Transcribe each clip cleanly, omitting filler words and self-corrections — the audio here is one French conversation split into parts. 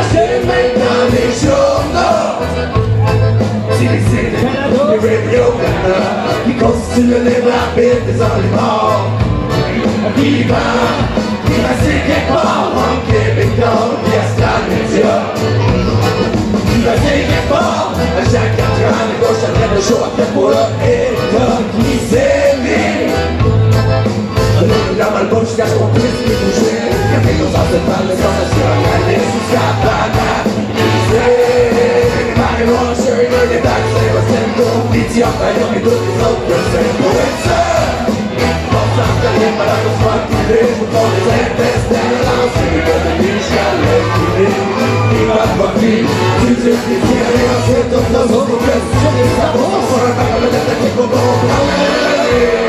J'ai maintenant des journaux. Si les sénateurs, les radios maintenant, qui constituent le libre arbitre des aliments. Qui va passer quelque part en Québécois, qui a Star Media. Qui va passer quelque part à chaque quartier, à la gauche, à droite, le show, après pour l'État qui s'évite. Dans le bon jusqu'à ce qu'on puisse les toucher. Y'a des choses en cette balle, les sensationnalistes, jusqu'à banane. Les marées noires, chérie, les taxes, les Rosenko, Lydia, Bayon et toutes les autres que c'est pour être seul. On s'entraîne par la cause privée, je vous prends les intestins, lancer que de jusqu'à l'équilibre. Il va pas vivre, tu te détires, et ensuite on se pose aux questions des sabots. On s'en rappelle le tête qui faut bon parler.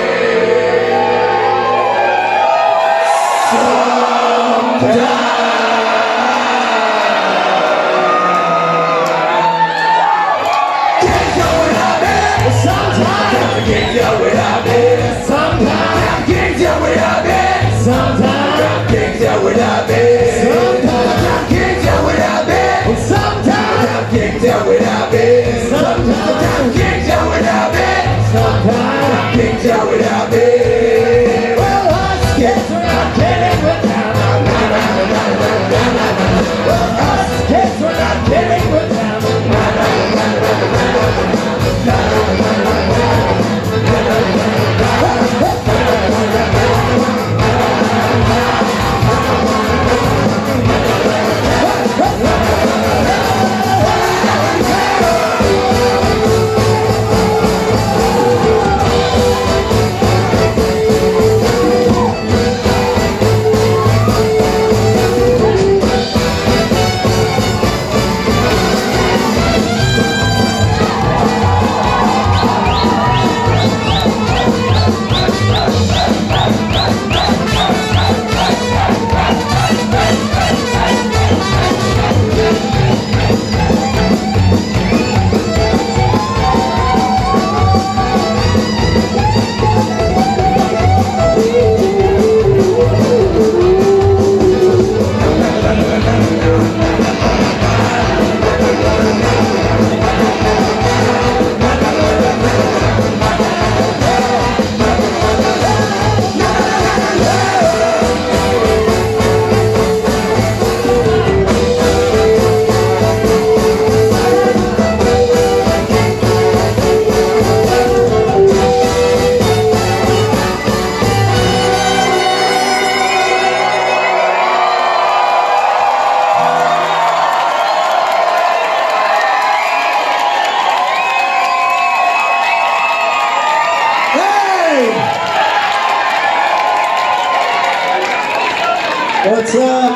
What's up?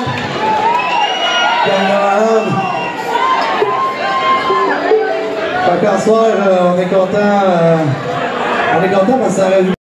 Fait qu'en soir, on est content parce que ça